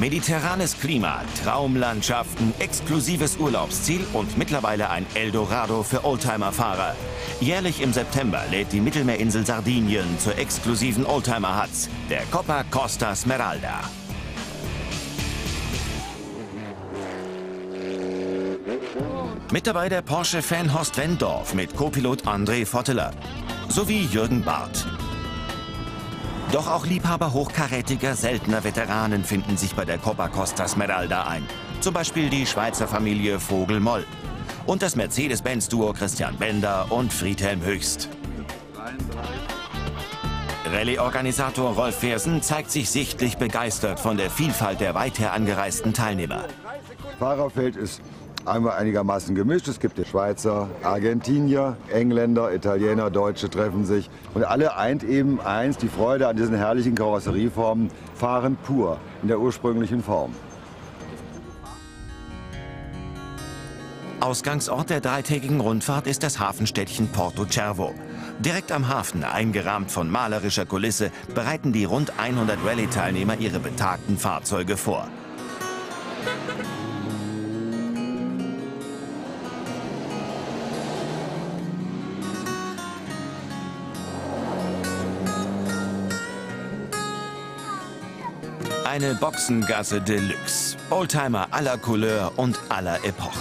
Mediterranes Klima, Traumlandschaften, exklusives Urlaubsziel und mittlerweile ein Eldorado für Oldtimer-Fahrer. Jährlich im September lädt die Mittelmeerinsel Sardinien zur exklusiven Oldtimer-Hutz, der Copa Costa Smeralda. Mit dabei der Porsche-Fan Horst Wenndorf mit Co-Pilot André Votteler sowie Jürgen Barth. Doch auch Liebhaber hochkarätiger, seltener Veteranen finden sich bei der Copa Costa Smeralda ein. Zum Beispiel die Schweizer Familie Vogel-Moll und das Mercedes-Benz-Duo Christian Bender und Friedhelm Höchst. Rallye-Organisator Rolf Fersen zeigt sich sichtlich begeistert von der Vielfalt der weither angereisten Teilnehmer. Fahrerfeld ist einmal einigermaßen gemischt. Es gibt die Schweizer, Argentinier, Engländer, Italiener, Deutsche treffen sich. Und alle eint eben eins, die Freude an diesen herrlichen Karosserieformen, fahren pur in der ursprünglichen Form. Ausgangsort der dreitägigen Rundfahrt ist das Hafenstädtchen Porto Cervo. Direkt am Hafen, eingerahmt von malerischer Kulisse, bereiten die rund 100 Rallye-Teilnehmer ihre betagten Fahrzeuge vor. Eine Boxengasse Deluxe. Oldtimer aller Couleur und aller Epochen.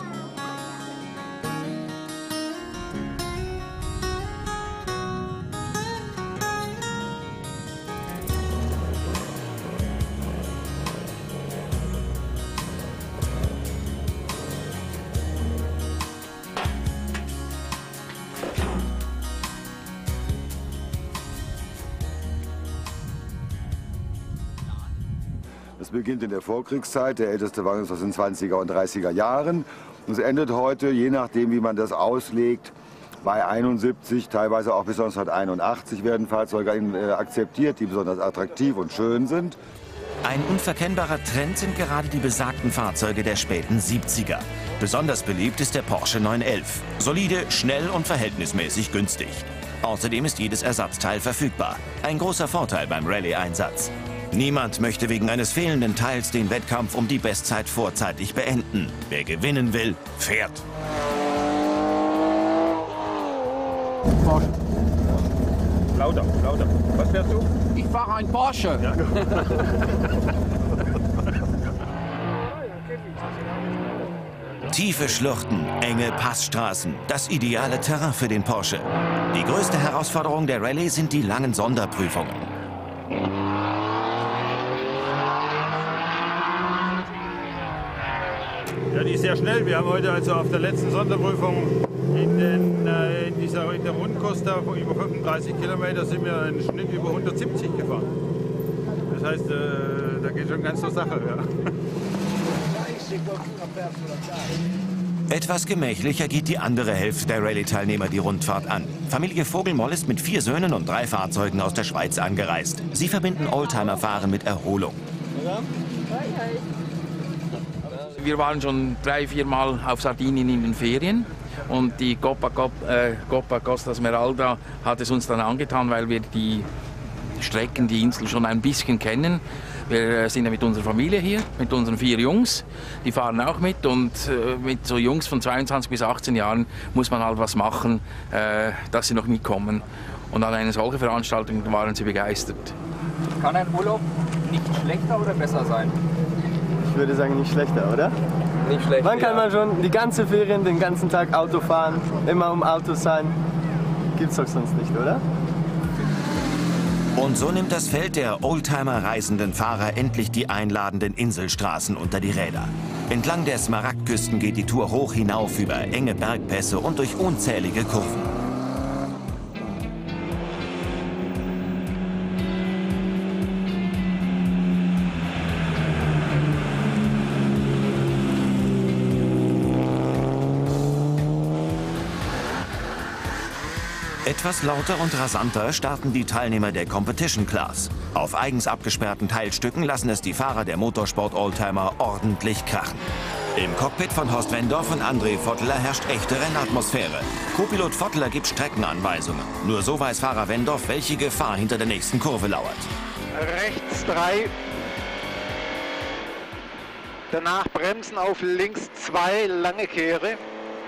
Es beginnt in der Vorkriegszeit, der älteste Wagen ist aus den 20er und 30er Jahren. Und es endet heute, je nachdem wie man das auslegt, bei 71, teilweise auch bis 1981 werden Fahrzeuge akzeptiert, die besonders attraktiv und schön sind. Ein unverkennbarer Trend sind gerade die besagten Fahrzeuge der späten 70er. Besonders beliebt ist der Porsche 911. Solide, schnell und verhältnismäßig günstig. Außerdem ist jedes Ersatzteil verfügbar. Ein großer Vorteil beim Rallye-Einsatz. Niemand möchte wegen eines fehlenden Teils den Wettkampf um die Bestzeit vorzeitig beenden. Wer gewinnen will, fährt. Porsche. Lauter, lauter. Was fährst du? Ich fahre ein Porsche. Ja. Tiefe Schluchten, enge Passstraßen, das ideale Terrain für den Porsche. Die größte Herausforderung der Rallye sind die langen Sonderprüfungen. Ja, die ist sehr schnell. Wir haben heute also auf der letzten Sonderprüfung in der Rundkurs da von über 35 Kilometer sind wir einen Schnitt über 170 gefahren. Das heißt, da geht schon ganz zur Sache. Ja. Etwas gemächlicher geht die andere Hälfte der Rallye-Teilnehmer die Rundfahrt an. Familie Vogel-Moll ist mit 4 Söhnen und 3 Fahrzeugen aus der Schweiz angereist. Sie verbinden Oldtimer-Fahren mit Erholung. Wir waren schon 3-4 Mal auf Sardinien in den Ferien und die Copa Costa Smeralda hat es uns dann angetan, weil wir die Strecken, die Insel schon ein bisschen kennen. Wir sind ja mit unserer Familie hier, mit unseren 4 Jungs, die fahren auch mit und mit so Jungs von 22 bis 18 Jahren muss man halt was machen, dass sie noch mitkommen. Und an einer solchen Veranstaltung waren sie begeistert. Kann ein Urlaub nicht schlechter oder besser sein? Ich würde sagen, nicht schlechter, oder? Nicht schlechter. Wann kann man schon die ganze Ferien, den ganzen Tag Auto fahren, immer um Auto sein? Gibt's doch sonst nicht, oder? Und so nimmt das Feld der Oldtimer-reisenden Fahrer endlich die einladenden Inselstraßen unter die Räder. Entlang der Smaragdküsten geht die Tour hoch hinauf über enge Bergpässe und durch unzählige Kurven. Etwas lauter und rasanter starten die Teilnehmer der Competition Class. Auf eigens abgesperrten Teilstücken lassen es die Fahrer der Motorsport-Oldtimer ordentlich krachen. Im Cockpit von Horst Wenndorf und André Votteler herrscht echte Rennatmosphäre. Co-Pilot Votteler gibt Streckenanweisungen. Nur so weiß Fahrer Wenndorf, welche Gefahr hinter der nächsten Kurve lauert. Rechts 3. Danach bremsen auf links 2, lange Kehre.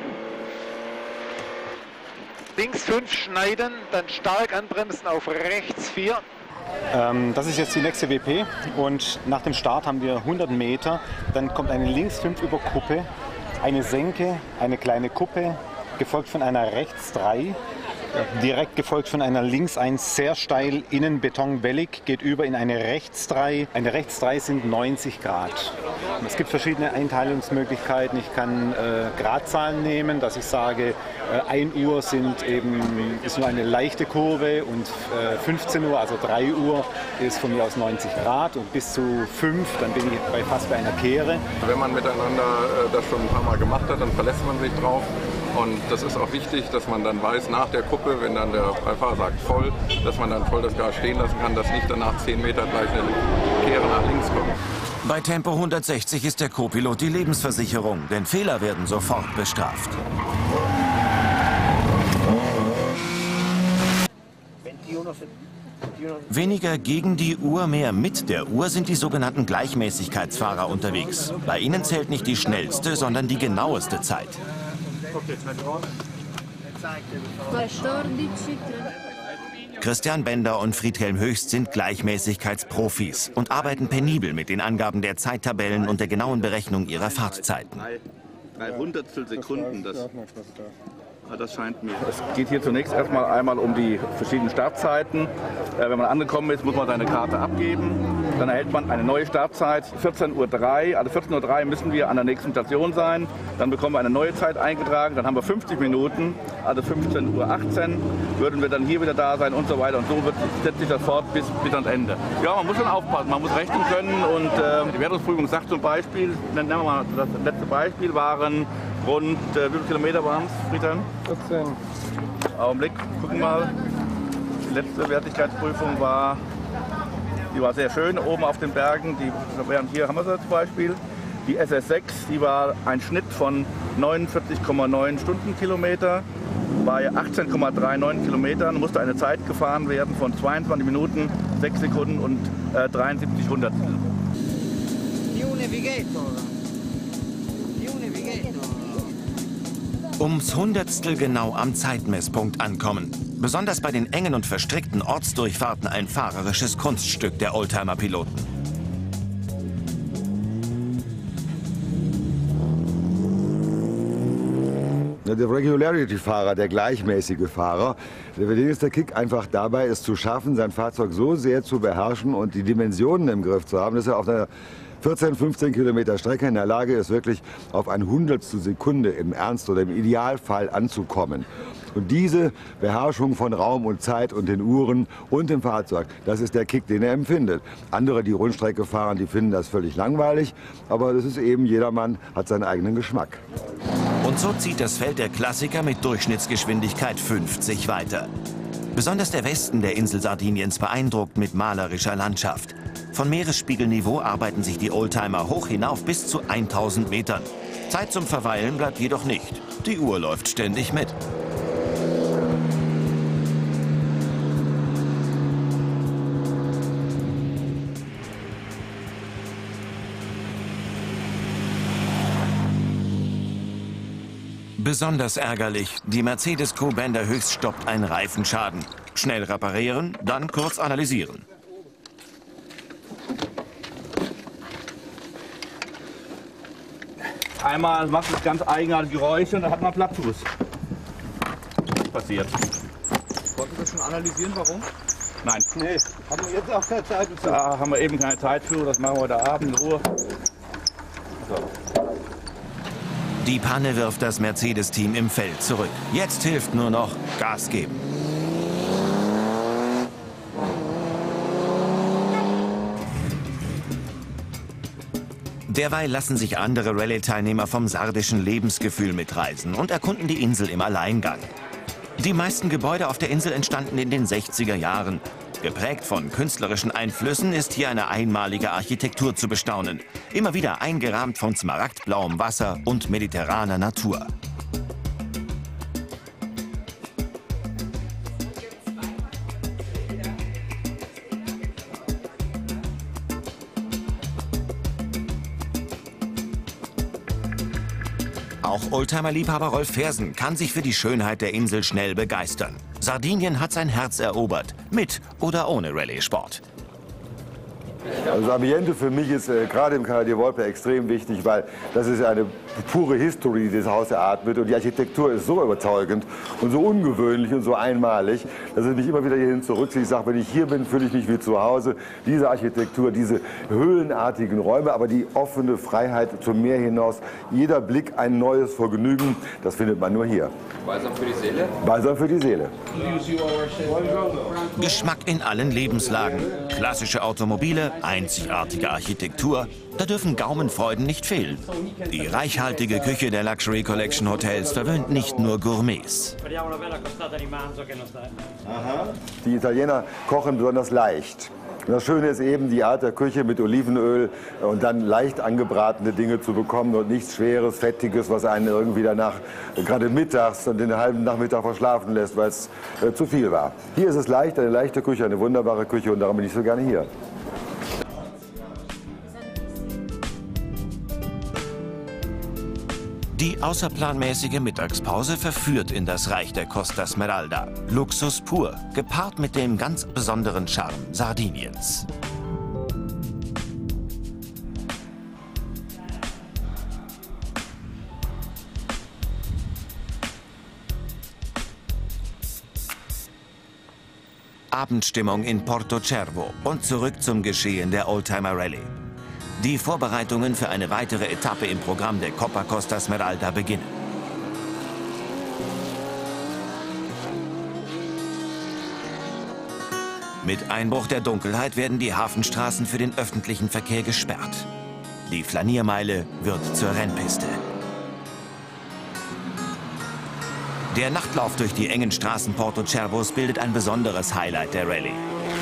Links 5 schneiden, dann stark anbremsen auf rechts 4. Das ist jetzt die nächste WP und nach dem Start haben wir 100 Meter. Dann kommt eine links 5 über Kuppe, eine Senke, eine kleine Kuppe, gefolgt von einer rechts 3. Direkt gefolgt von einer links 1 sehr steil, innen betonwellig, geht über in eine rechts 3. Eine rechts 3 sind 90 Grad. Es gibt verschiedene Einteilungsmöglichkeiten. Ich kann Gradzahlen nehmen, dass ich sage, 1 Uhr ist nur eine leichte Kurve und 15 Uhr, also 3 Uhr, ist von mir aus 90 Grad und bis zu 5, dann bin ich fast bei einer Kehre. Wenn man miteinander das schon ein paar Mal gemacht hat, dann verlässt man sich drauf. Und das ist auch wichtig, dass man dann weiß, nach der Kuppe, wenn dann der Beifahrer sagt voll, dass man dann voll das Gas stehen lassen kann, dass nicht danach 10 Meter gleich eine Kehre nach links kommt. Bei Tempo 160 ist der Co-Pilot die Lebensversicherung, denn Fehler werden sofort bestraft. Weniger gegen die Uhr, mehr mit der Uhr sind die sogenannten Gleichmäßigkeitsfahrer unterwegs. Bei ihnen zählt nicht die schnellste, sondern die genaueste Zeit. Christian Bender und Friedhelm Höchst sind Gleichmäßigkeitsprofis und arbeiten penibel mit den Angaben der Zeittabellen und der genauen Berechnung ihrer Fahrtzeiten. 3 Hundertstel Sekunden, das scheint mir. Es geht hier zunächst einmal um die verschiedenen Startzeiten. Wenn man angekommen ist, muss man seine Karte abgeben. Dann erhält man eine neue Startzeit, 14:03 Uhr. Also 14:03 Uhr müssen wir an der nächsten Station sein. Dann bekommen wir eine neue Zeit eingetragen. Dann haben wir 50 Minuten, also 15:18 Uhr würden wir dann hier wieder da sein und so weiter. Und so setzt sich das fort bis ans Ende. Ja, man muss schon aufpassen, man muss rechnen können. Und die Wertungsprüfung sagt zum Beispiel, nennen wir mal das letzte Beispiel, waren rund, wie viele Kilometer waren es, Friedhelm? 14. Augenblick, gucken mal. Die letzte Wertigkeitsprüfung war sehr schön, oben auf den Bergen. Hier haben wir sie zum Beispiel. Die SS6, die war ein Schnitt von 49,9 Stundenkilometer. Bei 18,39 Kilometern musste eine Zeit gefahren werden von 22 Minuten, 6 Sekunden und 73 Hundertstel. Ums Hundertstel genau am Zeitmesspunkt ankommen. Besonders bei den engen und verstrickten Ortsdurchfahrten ein fahrerisches Kunststück der Oldtimer-Piloten. Der Regularity-Fahrer, der gleichmäßige Fahrer, für den ist der Kick einfach dabei, es zu schaffen, sein Fahrzeug so sehr zu beherrschen und die Dimensionen im Griff zu haben, dass er auf einer 14, 15 Kilometer Strecke in der Lage ist, wirklich auf ein Hundertstel Sekunde im Ernst oder im Idealfall anzukommen. Und diese Beherrschung von Raum und Zeit und den Uhren und dem Fahrzeug, das ist der Kick, den er empfindet. Andere, die Rundstrecke fahren, die finden das völlig langweilig, aber das ist eben, jedermann hat seinen eigenen Geschmack. Und so zieht das Feld der Klassiker mit Durchschnittsgeschwindigkeit 50 weiter. Besonders der Westen der Insel Sardiniens beeindruckt mit malerischer Landschaft. Von Meeresspiegelniveau arbeiten sich die Oldtimer hoch hinauf bis zu 1000 Metern. Zeit zum Verweilen bleibt jedoch nicht. Die Uhr läuft ständig mit. Besonders ärgerlich, die Mercedes-Crew Bender Höchst stoppt ein Reifenschaden. Schnell reparieren, dann kurz analysieren. Einmal macht es ganz eigenartige Geräusche und dann hat man Plattfuß. Passiert. Wollten Sie schon analysieren, warum? Nein. Nee, haben wir jetzt auch keine Zeit für. Da haben wir eben keine Zeit für, das machen wir heute Abend in Ruhe. So. Die Panne wirft das Mercedes-Team im Feld zurück. Jetzt hilft nur noch Gas geben. Derweil lassen sich andere Rallye-Teilnehmer vom sardischen Lebensgefühl mitreisen und erkunden die Insel im Alleingang. Die meisten Gebäude auf der Insel entstanden in den 60er Jahren. Geprägt von künstlerischen Einflüssen ist hier eine einmalige Architektur zu bestaunen. Immer wieder eingerahmt von smaragdblauem Wasser und mediterraner Natur. Auch Oldtimer-Liebhaber Rolf Fersen kann sich für die Schönheit der Insel schnell begeistern. Sardinien hat sein Herz erobert, mit oder ohne Rallye-Sport. Also das Ambiente für mich ist gerade im Canadier Volpe extrem wichtig, weil das ist eine pure History, die das Haus eratmet. Und die Architektur ist so überzeugend und so ungewöhnlich und so einmalig, dass es mich immer wieder hierhin zurückzieht. Ich sage, wenn ich hier bin, fühle ich mich wie zu Hause. Diese Architektur, diese höhlenartigen Räume, aber die offene Freiheit zum Meer hinaus. Jeder Blick ein neues Vergnügen, das findet man nur hier. Balsam für die Seele? Balsam für die Seele. Geschmack in allen Lebenslagen. Klassische Automobile, einzigartige Architektur. Da dürfen Gaumenfreuden nicht fehlen. Die reichhaltige Küche der Luxury Collection Hotels verwöhnt nicht nur Gourmets. Die Italiener kochen besonders leicht. Und das Schöne ist eben, die Art der Küche mit Olivenöl und dann leicht angebratene Dinge zu bekommen und nichts Schweres, Fettiges, was einen irgendwie danach gerade mittags und den halben Nachmittag verschlafen lässt, weil es zu viel war. Hier ist es leicht, eine leichte Küche, eine wunderbare Küche und darum bin ich so gerne hier. Die außerplanmäßige Mittagspause verführt in das Reich der Costa Smeralda. Luxus pur, gepaart mit dem ganz besonderen Charme Sardiniens. Abendstimmung in Porto Cervo und zurück zum Geschehen der Oldtimer Rallye. Die Vorbereitungen für eine weitere Etappe im Programm der Coppa Costa Smeralda beginnen. Mit Einbruch der Dunkelheit werden die Hafenstraßen für den öffentlichen Verkehr gesperrt. Die Flaniermeile wird zur Rennpiste. Der Nachtlauf durch die engen Straßen Porto Cervos bildet ein besonderes Highlight der Rallye.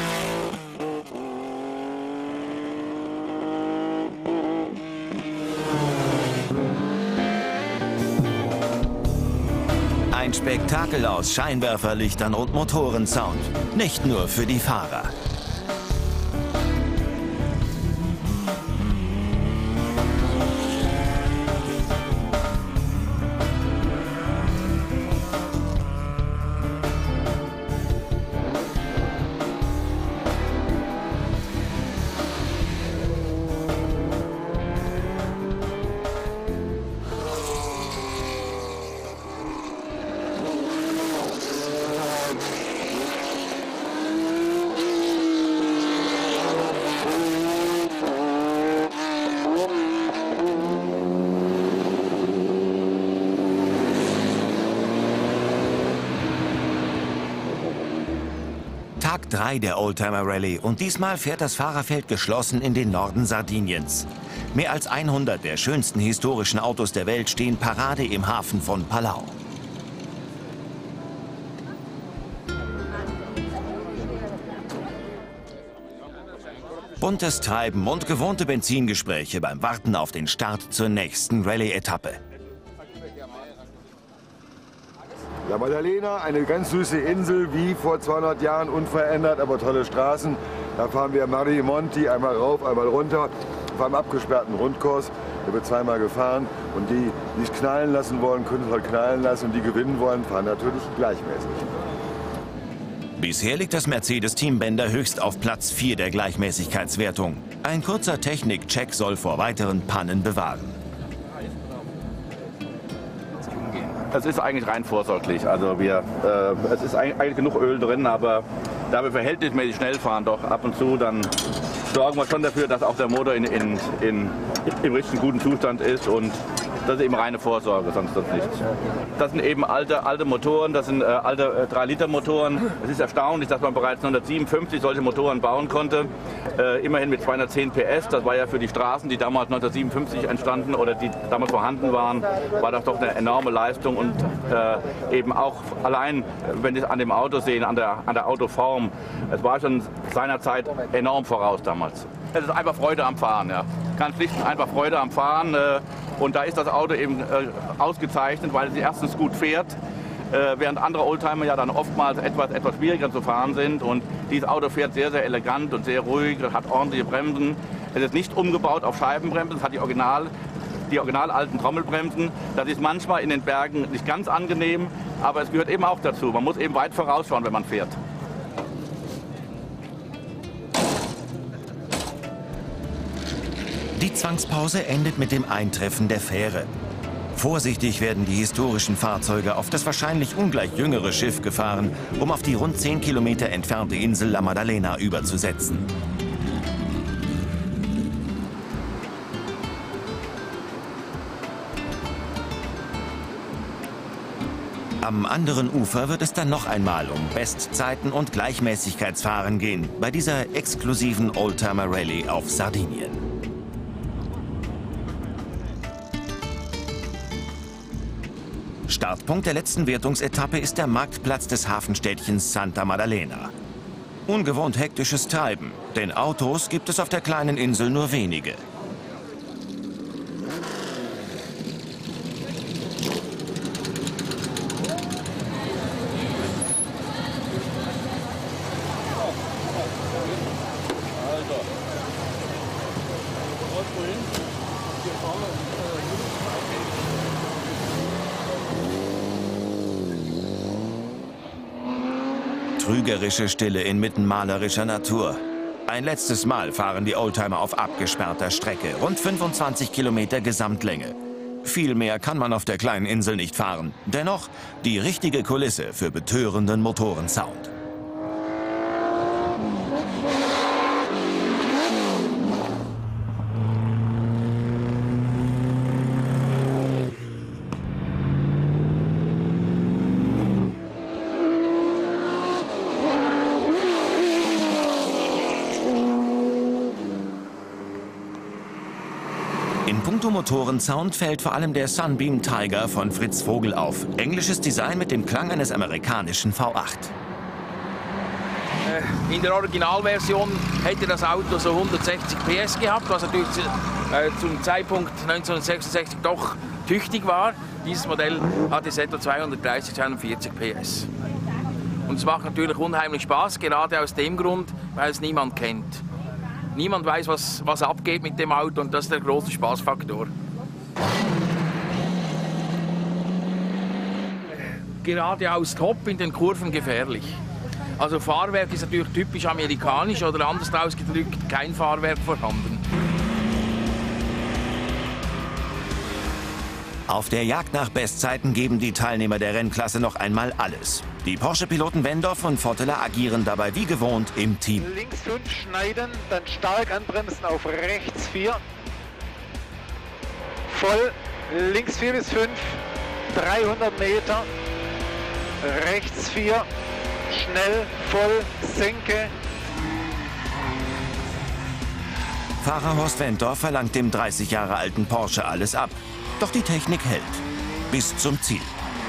Ein Spektakel aus Scheinwerferlichtern und Motorensound. Nicht nur für die Fahrer. Tag 3 der Oldtimer Rallye und diesmal fährt das Fahrerfeld geschlossen in den Norden Sardiniens. Mehr als 100 der schönsten historischen Autos der Welt stehen Parade im Hafen von Palau. Buntes Treiben und gewohnte Benzingespräche beim Warten auf den Start zur nächsten Rallye-Etappe. La Maddalena, eine ganz süße Insel, wie vor 200 Jahren, unverändert, aber tolle Straßen. Da fahren wir Mari Monti einmal rauf, einmal runter, auf einem abgesperrten Rundkurs. Da wird zweimal gefahren und die es knallen lassen wollen, können es halt knallen lassen und die gewinnen wollen, fahren natürlich gleichmäßig. Bisher liegt das Mercedes-Team Bender höchst auf Platz 4 der Gleichmäßigkeitswertung. Ein kurzer Technikcheck soll vor weiteren Pannen bewahren. Es ist eigentlich rein vorsorglich. Also es ist eigentlich genug Öl drin, aber da wir verhältnismäßig schnell fahren, doch ab und zu, dann sorgen wir schon dafür, dass auch der Motor im richtigen guten Zustand ist und das ist eben reine Vorsorge, sonst das nicht. Das sind eben alte Motoren, das sind alte 3-Liter-Motoren. Es ist erstaunlich, dass man bereits 1957 solche Motoren bauen konnte. Immerhin mit 210 PS, das war ja für die Straßen, die damals 1957 entstanden oder die damals vorhanden waren, war das doch eine enorme Leistung und eben auch allein, wenn Sie es an dem Auto sehen, an der Autoform, es war schon seinerzeit enorm voraus damals. Es ist einfach Freude am Fahren, ja. Ganz schlicht und einfach Freude am Fahren. Und da ist das Auto eben ausgezeichnet, weil es erstens gut fährt, während andere Oldtimer ja dann oftmals etwas schwieriger zu fahren sind. Und dieses Auto fährt sehr, sehr elegant und sehr ruhig, hat ordentliche Bremsen. Es ist nicht umgebaut auf Scheibenbremsen, es hat die Original die original alten Trommelbremsen. Das ist manchmal in den Bergen nicht ganz angenehm, aber es gehört eben auch dazu. Man muss eben weit vorausschauen, wenn man fährt. Die Zwangspause endet mit dem Eintreffen der Fähre. Vorsichtig werden die historischen Fahrzeuge auf das wahrscheinlich ungleich jüngere Schiff gefahren, um auf die rund 10 Kilometer entfernte Insel La Maddalena überzusetzen. Am anderen Ufer wird es dann noch einmal um Bestzeiten und Gleichmäßigkeitsfahren gehen, bei dieser exklusiven Oldtimer-Rallye auf Sardinien. Startpunkt der letzten Wertungsetappe ist der Marktplatz des Hafenstädtchens Santa Maddalena. Ungewohnt hektisches Treiben, denn Autos gibt es auf der kleinen Insel nur wenige. Trügerische Stille inmitten malerischer Natur. Ein letztes Mal fahren die Oldtimer auf abgesperrter Strecke, rund 25 Kilometer Gesamtlänge. Viel mehr kann man auf der kleinen Insel nicht fahren. Dennoch die richtige Kulisse für betörenden Motorensound. In puncto Motorensound fällt vor allem der Sunbeam Tiger von Fritz Vogel auf. Englisches Design mit dem Klang eines amerikanischen V8. In der Originalversion hätte das Auto so 160 PS gehabt, was natürlich zum Zeitpunkt 1966 doch tüchtig war. Dieses Modell hat jetzt etwa 230, 240 PS. Und es macht natürlich unheimlich Spaß, gerade aus dem Grund, weil es niemand kennt. Niemand weiß, was abgeht mit dem Auto, und das ist der große Spaßfaktor. Geradeaus top, in den Kurven gefährlich. Also Fahrwerk ist natürlich typisch amerikanisch, oder anders ausgedrückt, kein Fahrwerk vorhanden. Auf der Jagd nach Bestzeiten geben die Teilnehmer der Rennklasse noch einmal alles. Die Porsche-Piloten Wendorf und Votteler agieren dabei wie gewohnt im Team. Links 5 schneiden, dann stark anbremsen auf rechts 4. Voll, links 4 bis 5, 300 Meter, rechts 4, schnell, voll, Senke. Fahrer Horst Wendorf verlangt dem 30 Jahre alten Porsche alles ab. Doch die Technik hält. Bis zum Ziel.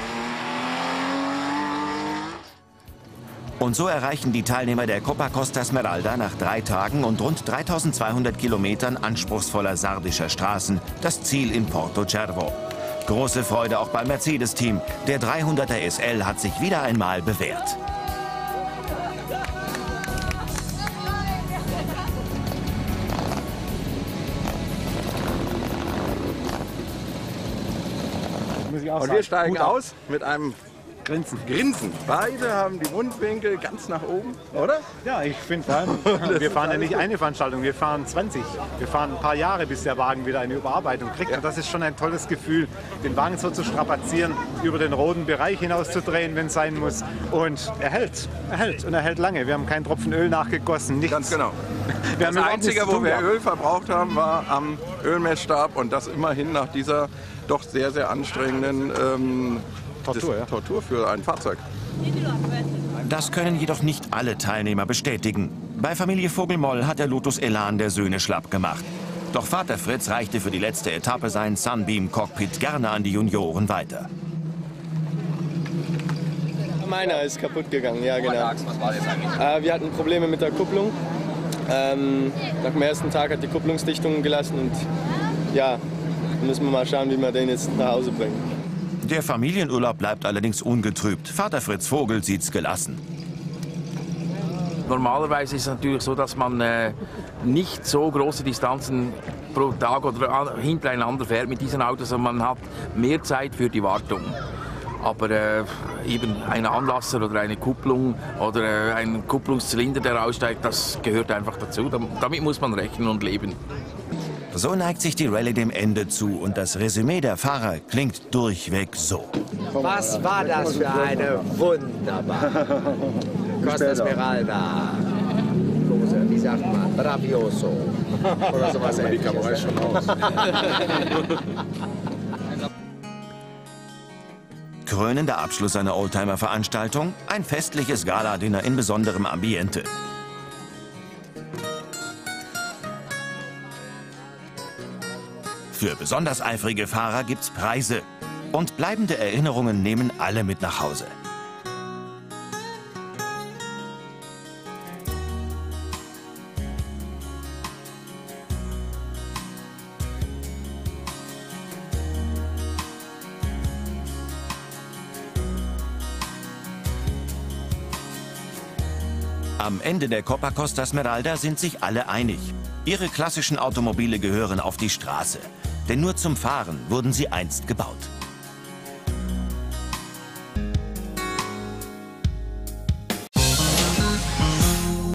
Und so erreichen die Teilnehmer der Copa Costa Smeralda nach 3 Tagen und rund 3200 Kilometern anspruchsvoller sardischer Straßen das Ziel in Porto Cervo. Große Freude auch beim Mercedes-Team. Der 300er SL hat sich wieder einmal bewährt. Und wir steigen aus mit einem Grinsen. Beide haben die Mundwinkel ganz nach oben, oder? Ja, ich finde vor allem, wir fahren ja nicht eine Veranstaltung, wir fahren 20. Wir fahren ein paar Jahre, bis der Wagen wieder eine Überarbeitung kriegt. Ja. Und das ist schon ein tolles Gefühl, den Wagen so zu strapazieren, über den roten Bereich hinauszudrehen, wenn es sein muss. Und er hält und er hält lange. Wir haben keinen Tropfen Öl nachgegossen, nichts. Ganz genau. Das Einzige, wo wir Öl verbraucht haben, war am Ölmessstab, und das immerhin nach dieser doch sehr, sehr anstrengenden Tortur für ein Fahrzeug. Das können jedoch nicht alle Teilnehmer bestätigen. Bei Familie Vogelmoll hat der Lotus Elan der Söhne schlapp gemacht. Doch Vater Fritz reichte für die letzte Etappe sein Sunbeam-Cockpit gerne an die Junioren weiter. Meiner ist kaputt gegangen, ja genau. Was war das eigentlich? Wir hatten Probleme mit der Kupplung. Nach dem ersten Tag hat die Kupplungsdichtung gelassen und ja, müssen wir mal schauen, wie wir den jetzt nach Hause bringen. Der Familienurlaub bleibt allerdings ungetrübt. Vater Fritz Vogel sieht's gelassen. Normalerweise ist es natürlich so, dass man nicht so große Distanzen pro Tag oder hintereinander fährt mit diesen Autos und man hat mehr Zeit für die Wartung. Aber eben ein Anlasser oder eine Kupplung oder ein Kupplungszylinder, der aussteigt, das gehört einfach dazu. Damit muss man rechnen und leben. So neigt sich die Rallye dem Ende zu und das Resümee der Fahrer klingt durchweg so. Was war das für eine wunderbare Costa Smeralda? Wie sagt man? Bravioso. Oder sowas ähnliches. Die Kamera ist schon aus. Krönender Abschluss einer Oldtimer-Veranstaltung, ein festliches Gala-Dinner in besonderem Ambiente. Für besonders eifrige Fahrer gibt's Preise und bleibende Erinnerungen nehmen alle mit nach Hause. Am Ende der Coppa Costa Smeralda sind sich alle einig. Ihre klassischen Automobile gehören auf die Straße. Denn nur zum Fahren wurden sie einst gebaut.